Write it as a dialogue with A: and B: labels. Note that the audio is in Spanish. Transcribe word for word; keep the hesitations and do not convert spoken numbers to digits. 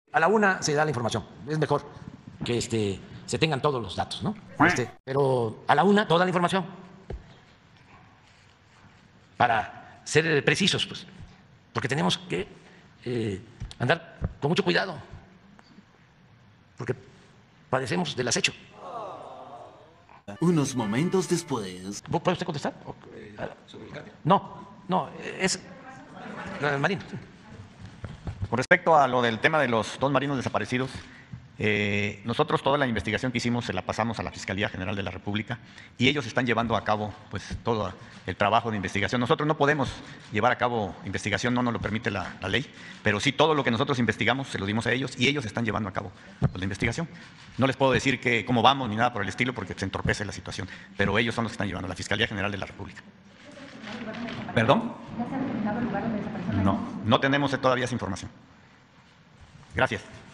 A: A la una se da la información. Es mejor que este, se tengan todos los datos, ¿no? Este, pero a la una toda la información. Para ser precisos, pues. Porque tenemos que eh, andar con mucho cuidado. Porque padecemos del acecho.
B: Unos momentos después.
A: ¿Puede usted contestar? No, no, es eh, Marín.
C: Con respecto a lo del tema de los dos marinos desaparecidos, eh, nosotros toda la investigación que hicimos se la pasamos a la Fiscalía General de la República y ellos están llevando a cabo pues todo el trabajo de investigación. Nosotros no podemos llevar a cabo investigación, no nos lo permite la, la ley, pero sí todo lo que nosotros investigamos se lo dimos a ellos y ellos están llevando a cabo pues, la investigación. No les puedo decir que cómo vamos ni nada por el estilo porque se entorpece la situación, pero ellos son los que están llevando, la Fiscalía General de la República. ¿Perdón? No, no tenemos todavía esa información. Gracias.